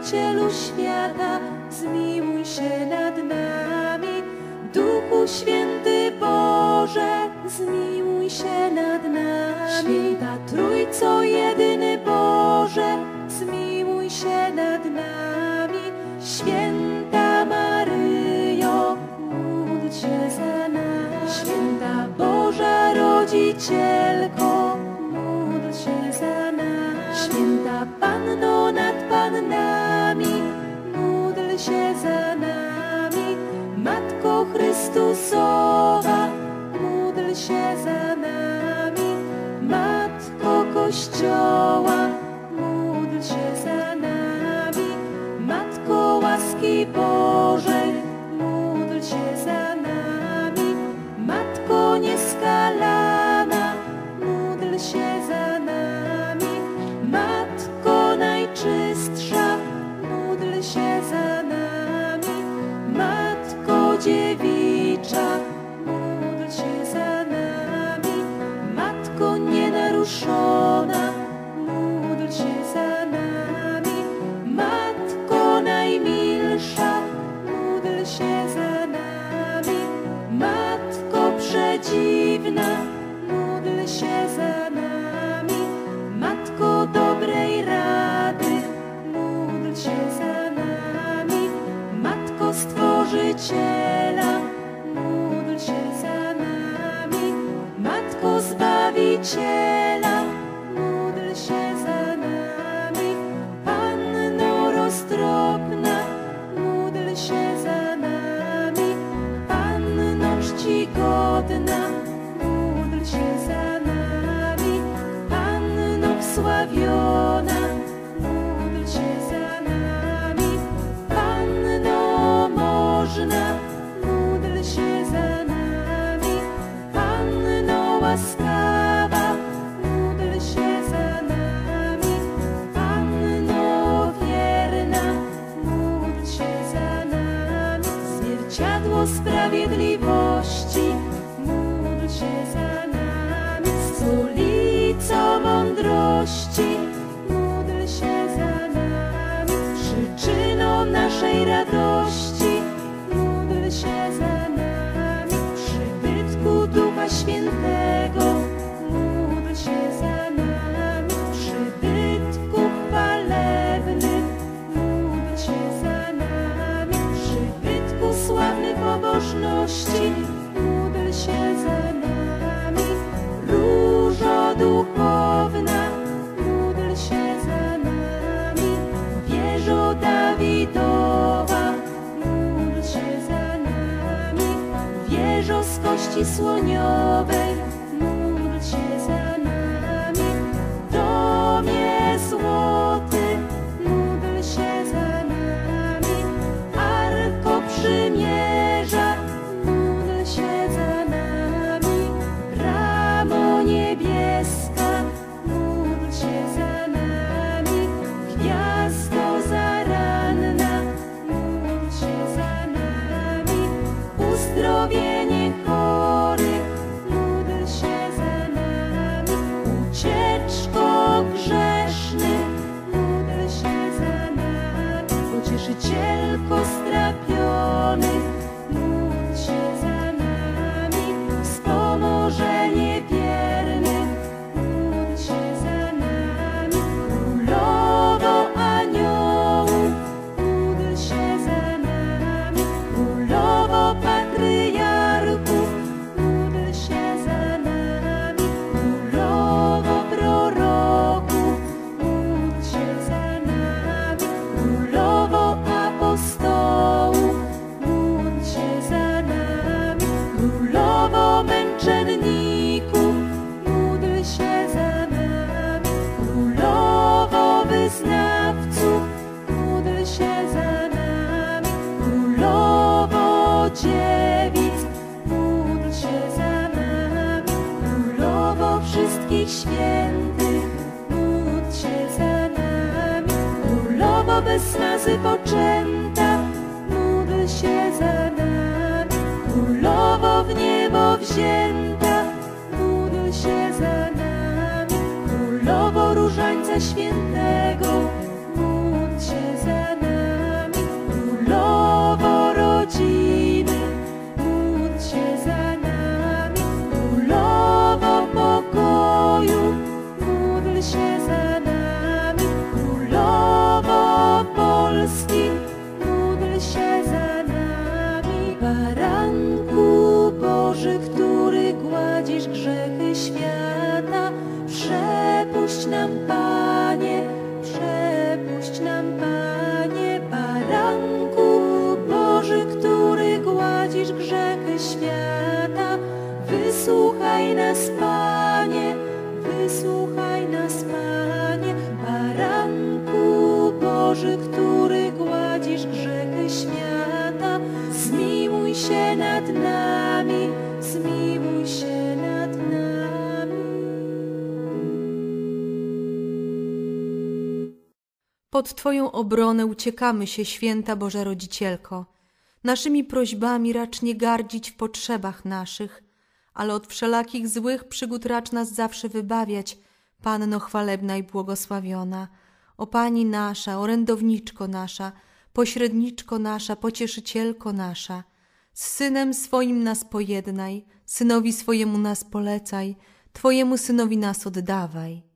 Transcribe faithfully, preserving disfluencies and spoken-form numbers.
Zbawicielu świata, zmiłuj się nad nami. Duchu Święty Boże, zmiłuj się nad nami. Święta Trójco, jedyny Boże, zmiłuj się nad nami. Święta Maryjo, módl się za nami. Święta Boża Rodzicielko, módl się za nami. Święta Panno nad Pannami, módl się za nami. Matko Chrystusowa, módl się za nami. Matko Kościoła, módl się za nami. Matko łaski Bożej, módl się za nami. Matko nieskalana, módl się za nami. Matko najczystsza, módl się za nami. Matko dziewicza, módl się za nami. Matko nienaruszona, módl się za nami. Matko najmilsza, módl się za nami. Matko przedziwna, módl się za nami. Matko dobrej rady, módl się za nami. Matko Stworzyciela, módl się za nami. Matko Zbawiciela, módl się za nami. Panno roztropna, módl się za nami. Panno czcigodna, módl się za nami. Panno wsławiona, módl się za nami. Panno można, módl się za nami. Panno łaskawa, módl się za nami. Panno wierna, módl się za nami. Zwierciadło sprawiedliwości, módl się za nami. Stolico mądrości, módl się za nami. Przyczyną naszej radości, módl się za nami. Przybytku Ducha Świętego, módl się za nami. Przybytku chwalebny, módl się za nami. Przybytku sławny pobożności, módl się za nami. Różo duchowna, módl się za nami. Wieżo Dawidowa, módl się za nami. Wieżo z kości słoniowej, módl się za nami. Domie złoty, módl się za nami. Arko Przymierza, módl się za nami. Bramo niebieska, módl się za nami. Gwiazdo zaranna, módl się za nami. Uzdrowienie chorych, módl się za nami. Ucieczko grzeszny, módl się za nami. Pocieszycielko strapionych, módl się za nami. Wspomożenie wiernych, módl się za nami. Królowo aniołów, módl się za nami. Królowo patriarchów, módl się za nami. Królowo proroków, módl się za nami. Królowo apostołów, módl się za nami. Królowo męczenników, módl się za nami. Królowo wyznawców, módl się za nami. Królowo dziewic, módl się za nami. Królowo wszystkich świętych, módl się za nami. Królowo bez mazy poczęta, módl się za nami. Królowo w niebo wzięta, módl się za nami. Królowo różańca świętego, módl się za nami. się za nami. Baranku Boży, który gładzisz grzechy świata, przepuść nam, Panie, przepuść nam, Panie. Baranku Boży, który gładzisz grzechy świata, wysłuchaj nas, Panie, wysłuchaj nas, Panie. Baranku Boży, który gładzisz grzechy świata, zmiłuj się nad nami, zmiłuj się nad nami. Pod Twoją obronę uciekamy się, święta Boża Rodzicielko. Naszymi prośbami racz nie gardzić w potrzebach naszych, ale od wszelakich złych przygód racz nas zawsze wybawiać, Panno chwalebna i błogosławiona. O Pani nasza, orędowniczko nasza, pośredniczko nasza, pocieszycielko nasza, z Synem swoim nas pojednaj, Synowi swojemu nas polecaj, Twojemu Synowi nas oddawaj.